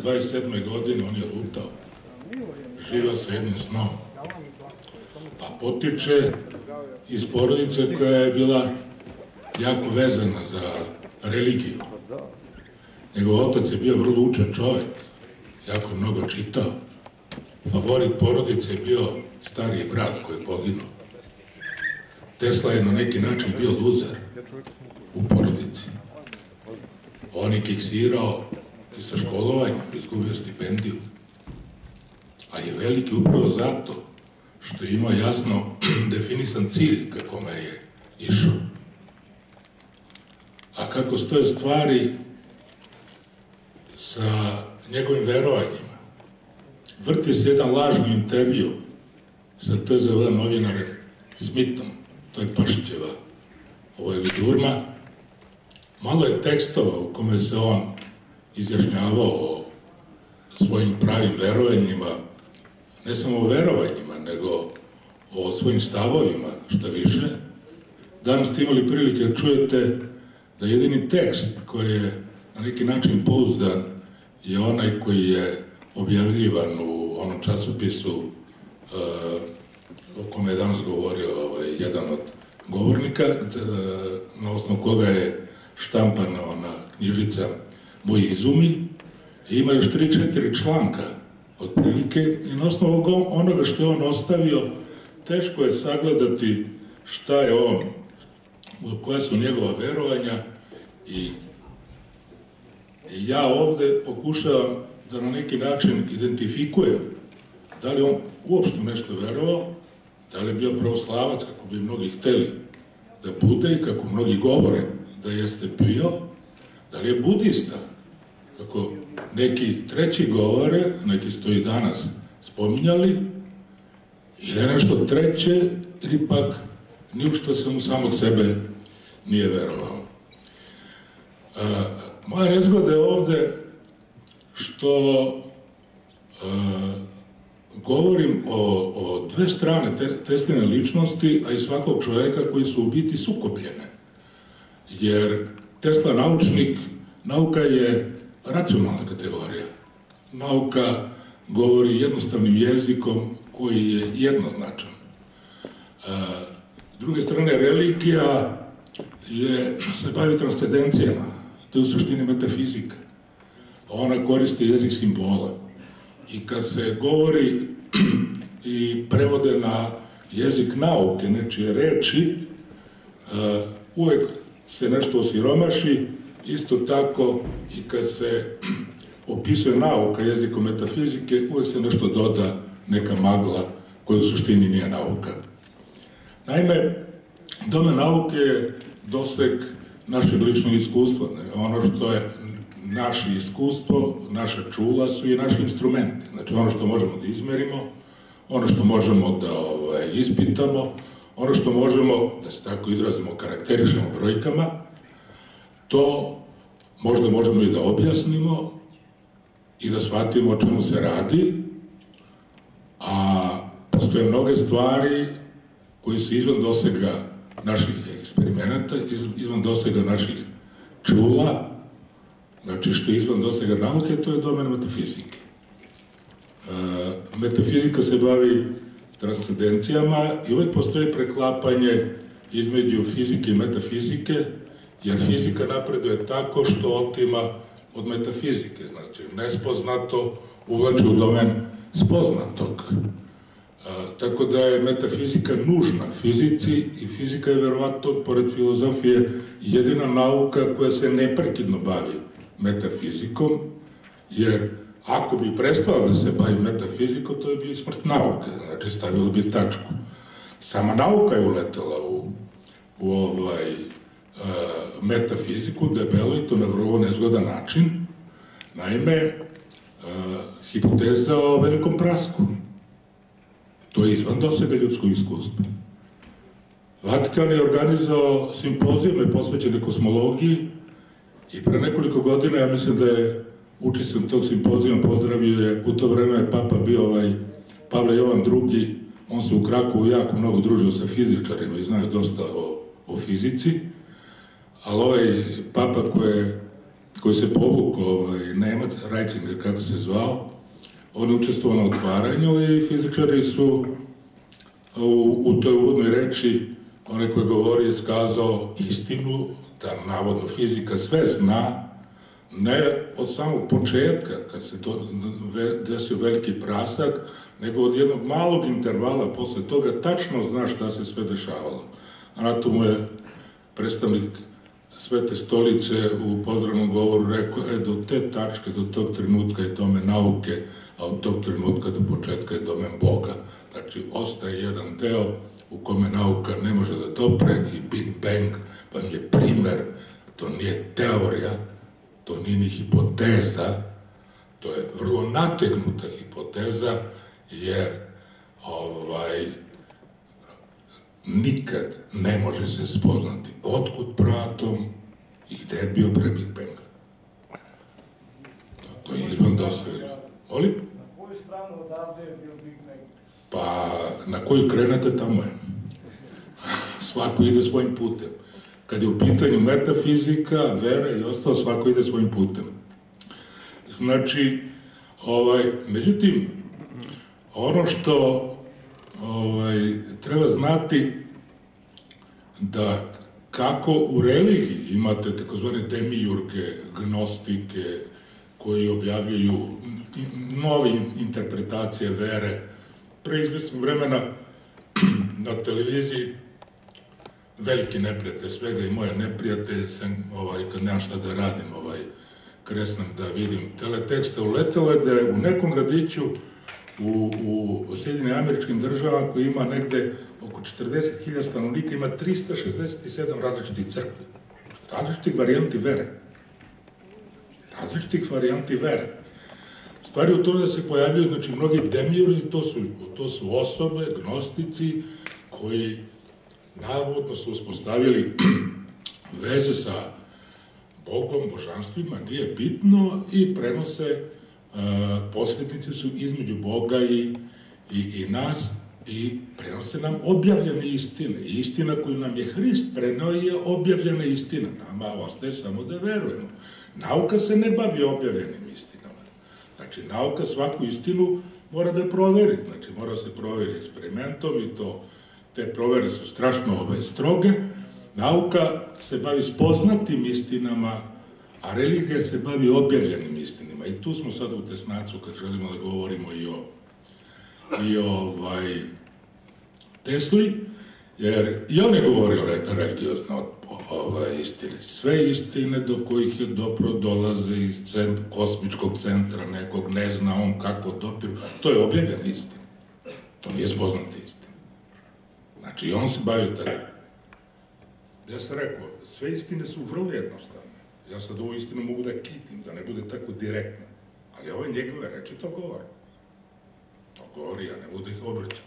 27. godine on je lutao, živao sa jednim snom, a potiče iz porodice koja je bila jako vezana za religiju. Njegov otac je bio vrlo učen čovjek, jako mnogo čitao. Favorit porodice je bio stariji brat koji je poginuo. Tesla je na neki način bio luzer u porodici. On je kiksirao i sa školovanjem, izgubio stipendiju. Ali je veliki upravo zato što je imao jasno definisan cilj ka kome je išao. A kako stoje stvari sa njegovim verovanjima? Vrti se jedan lažni intervju sa TZV novinarem Smithom, to je Pašićeva Vidurma. Malo je tekstova u kome se on izjašnjavao o svojim pravim verovanjima, ne samo o verovanjima, nego o svojim stavovima, šta više. Danas ste imali prilike da čujete da jedini tekst koji je na neki način pouzdan je onaj koji je objavljivan u onom časopisu o kome je danas govorio jedan od govornika, na osnovu koga je štampana ona knjižica Moji izumi. Ima još 3-4 članka otprilike i na osnovu onoga što je on ostavio teško je sagledati šta je on, koja su njegova verovanja i ja ovde pokušavam da na neki način identifikujem da li on uopšte nešto verovao, da li je bio pravoslavac, kako bi mnogi hteli da bude i kako mnogi govore da jeste bio, da li je budista, kako neki treći govore, neki su to i danas spominjali, ili nešto treće, ili pak ni u što sam u samog sebe nije verovao. Moja nezgoda je ovde što govorim o dve strane Tesline ličnosti, a i svakog čoveka koji su u biti sukobljene. Jer Tesla naučnik, nauka je racionalna kategorija. Nauka govori jednostavnim jezikom koji je jednoznačan. S druge strane, religija se bavi transcendencijama. To je u suštini metafizika. Ona koristi jezik simbola. I kad se govori i prevode na jezik nauke, nečije reči, uvek se nešto osiromaši, isto tako i kad se opisuje nauka jezikom metafizike, uvek se nešto doda, neka magla koja u suštini nije nauka. Naime, domen nauke je doseg našeg ličnog iskustva. Ono što je naše iskustvo, naša čula su i naši instrumenti. Znači ono što možemo da izmerimo, ono što možemo da ispitamo, ono što možemo, da se tako izrazimo, karakterišemo brojkama, to možda možemo i da objasnimo i da shvatimo o čemu se radi, a postoje mnoge stvari koji su izvan dosega naših eksperimenta, izvan dosega naših čula. Znači, što je izvan dosega nauke, to je domen metafizike. Metafizika se bavi transcendencijama i uvek postoji preklapanje između fizike i metafizike, jer fizika napreduje tako što otima od metafizike. Znači, nespoznato uvlači u domen spoznatog. Tako da je metafizika nužna fizici i fizika je verovatno, pored filozofije, jedina nauka koja se neprekidno bavi metafizikom, jer ako bi prestala da se bavi metafizikom, to je bio smrt nauke, znači stavilo bi tačku. Sama nauka je uletela u metafiziku, debelo i to na vrlo nezgodan način. Naime, hipoteza o velikom prasku. To je izvan dosega ljudskog iskustva. Vatikan je organizovao simpozijume posvećene kosmologiji i pre nekoliko godina, ja mislim da je učesnik tog simpozijuma pozdravio je, u to vreme je papa bio Pavle Jovan II, on se u Krakovu jako mnogo družio sa fizičarima i znaju dosta o fizici, ali ovaj papa koji je koji se povukao, Nemac, Reitzinger, kako se zvao, on je učestvovao na otvaranju i fizičari su u toj uvodnoj reči, onaj koji govori je skazao istinu, da navodno fizika sve zna, ne od samog početka, kad se to desio veliki prasak, nego od jednog malog intervala posle toga tačno zna šta se sve dešavalo. A na tomu je predstavnik Svete stolice u pozdravnom govoru rekao, do te tačke, do tog trenutka je domen nauke, a od tog trenutka do početka je domen Boga. Znači, ostaje jedan deo u kome nauka ne može da dopre i Big Bang vam je primer, to nije teorija, to nije ni hipoteza, to je vrlo nategnuta hipoteza, jer nikad ne može se spoznati otkud pratom i gde je bio pre Big Banga. To je izvan dosledno. Molim? Na koju stranu odavde je bio Big Bang? Pa, na koju krenete, tamo je. Svako ide svojim putem. Kad je u pitanju metafizika, vera i ostalo, svako ide svojim putem. Znači, međutim, ono što treba znati da kako u religiji imate takozvane demijurge, gnostike, koji objavljuju nove interpretacije vere. Pre izvesnog vremena na televiziji veliki neprijatelj svega i moje neprijatelj, kad nemam šta da radim, kresnem da vidim teletekste, uletelo je da je u nekom gradiću u Sjedinjenim Američkim Državama, koji ima negde oko 40.000 stanovnika, ima 367 različitih crkvi, različitih varijanti vere. Različitih varijanti vere. Stvari u tome da se pojavljaju, znači, mnogi demijurzi, to su osobe, gnostici, koji navodno su uspostavili veze sa Bogom, božanstvima, nije bitno, i prenose, posrednici su između Boga i nas, i prenose nam objavljene istine. Istina koju nam je Hrist preneo je objavljena istina. Nama ostaje samo da verujemo. Nauka se ne bavi objavljenim istinama. Znači, nauka svaku istinu mora da proveri. Znači, mora se proveri eksperimentom i te provere su strašno stroge. Nauka se bavi spoznatim istinama, a religija se bavi objavljenim istinima. I tu smo sad u tesnacu kad želimo da govorimo i o Tesli, jer i on je govorio religiozno istine. Sve istine do kojih je dopro dolaze iz kosmičkog centra nekog, ne zna on kako dopiru. To je objavljena istina. To nije spoznata istina. Znači, i on se bavi tako. Ja sam rekao, sve istine su vrlo jednostavne. Ja sad ovu istinu mogu da kitim, da ne bude tako direktno. Ali ove njegove reči to govore. To govori, ja ne budu ih obrćati.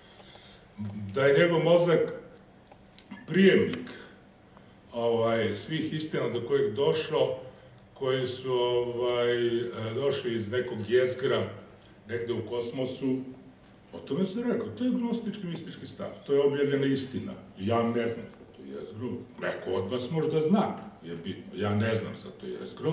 Da je njegov mozak prijemnik svih istina do kojih došao, koji su došli iz nekog jezgra, negde u kosmosu, o tome se rekao, to je gnostički mistički stav, to je objavljena istina. Ja ne znam za to jezgro, neko od vas možda zna, je bitno, ja ne znam za to jezgro.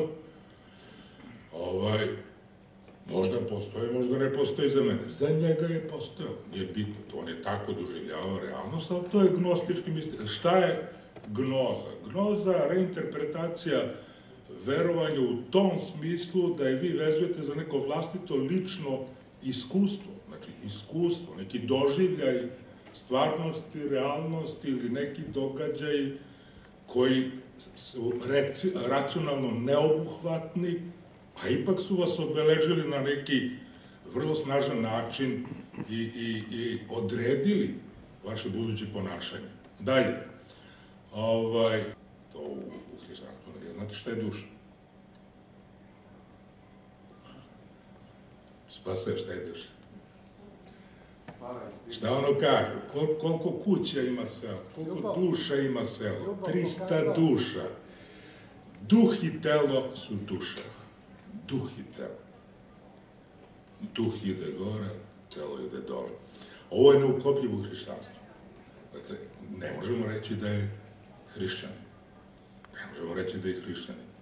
Možda postoji, možda ne postoji za mene. Za njega je postojao, nije bitno, to on je tako doživljavao realnost, ali to je gnostički mistički. Šta je gnoza? Gnoza, reinterpretacija verovanja u tom smislu da je vi vezujete za neko vlastito lično iskustvo, znači iskustvo, neki doživljaj stvarnosti, realnosti ili neki događaj koji su racionalno neobuhvatni, a ipak su vas obeležili na neki vrlo snažan način i odredili vaše buduće ponašanje. Dalje, to u hrišćanstvu ne znate šta je duša. Spase, šta je duša? Šta ono kaže? Koliko kuća ima selo? Koliko duša ima selo? 300 duša. Duh i telo su duša. Duh i telo. Duh ide gore, telo ide dole. Ovo je neuklopljivo u hrišćanstvu. Dakle, ne možemo reći da je hrišćanin. Ne možemo reći da je hrišćanin.